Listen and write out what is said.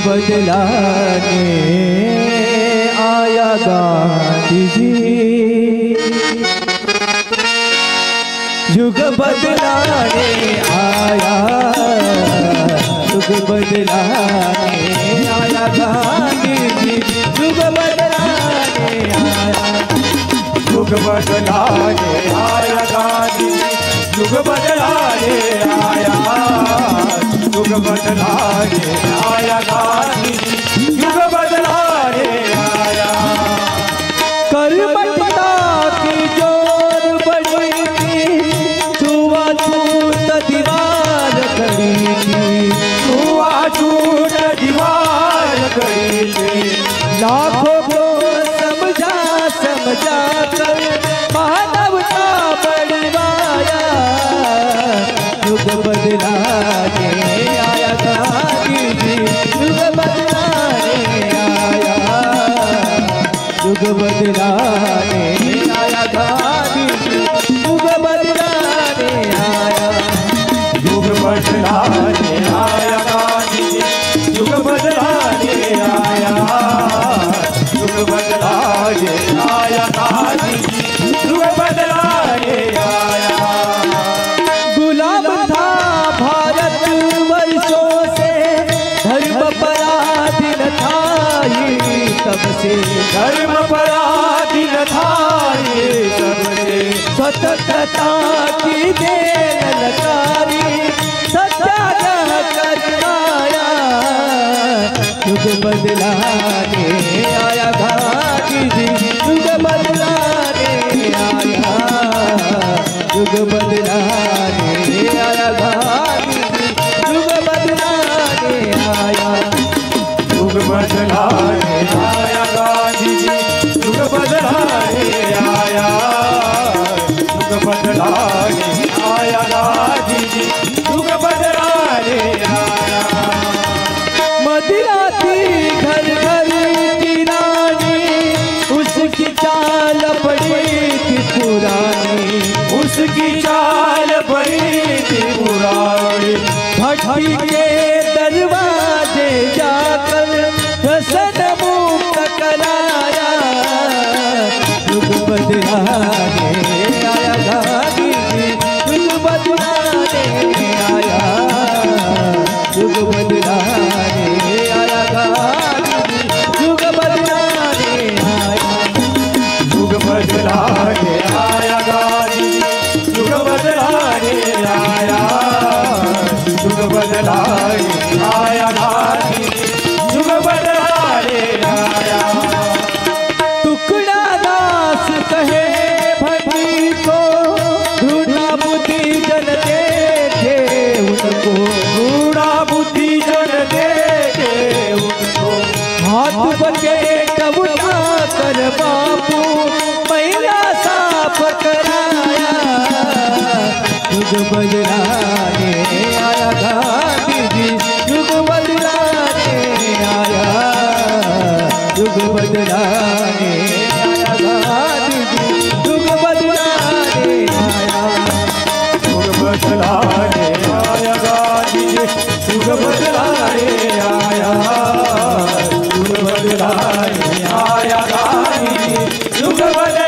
बदलाने आया गांधी जी, युग बदलाने आया, युग बदलाने आया गांधी जी, युग बदलाने आया, युग बदलाने आया गांधी, युग बदलाने आया, युग बदलाने आया गांधी, युग बदलाने आया। कर्मठता की जोर बड़ी थी, छुआछूत दीवार खड़ी थी, छुआछूत दीवार खड़ी थी, लाखों को समझा समझा कर मानवता बढ़वाया, युग बदलाने आया गांधी जी, युग बदलाने आया, युग बदलाने आया गांधी जी, युग बदलाने आया, युग बदलाने आया गांधी, युग बदलाने आया, युग बदलाने आया गांधी, युग बदलाने आया। गुलाम था भारत वर्षों से, धर्म पराधीन था ये तब से, धर्म पराधीन था ये सबसे, स्वतंत्रता की देन लकारी सत्याग्रह करवाया, युग बदलाने आया गांधी जी, युग बदलाने आया, युग बदलाने आया गांधी जी, युग बदलाने आया, युग बदलाने आया गांधी जी, युग बदलाने आया, युग बदलाने आया गांधी जी, युग बदलाने आया। मदिरा थी घर घर की रानी, उसकी चाल बड़ी थी पुरानी, उसकी चाल बड़ी थी पुरानी, भट्टी के दरवाजे जाकर व्यसन मुक्त कराया, युग बदलाने आया गांधी जी, युग बदलाने आया, युग बदलाने आया गांधी जी, युग बदलाने आया, युग बदलाने आया गांधी, युग बदलाने आया, युग बदलाने आया गांधी, युग बदलाने आया। टुकड़ा दास कहे भट्टी को, ढूंढा बुद्धि जन देखे उनको, बूढ़ा बुद्धि जन देखे उनको, हाथ बकेट उठा कर बापू महिला साफ कराया, युग बदलाने आया गांधी जी, युग बदलाने आया, युग बदलाने आया गांधी जी, युग बदलाने आया, युग बदलाने आया गांधी जी, युग बदलाने आया, युग बदलाने आया गांधी जी, युग बदलाने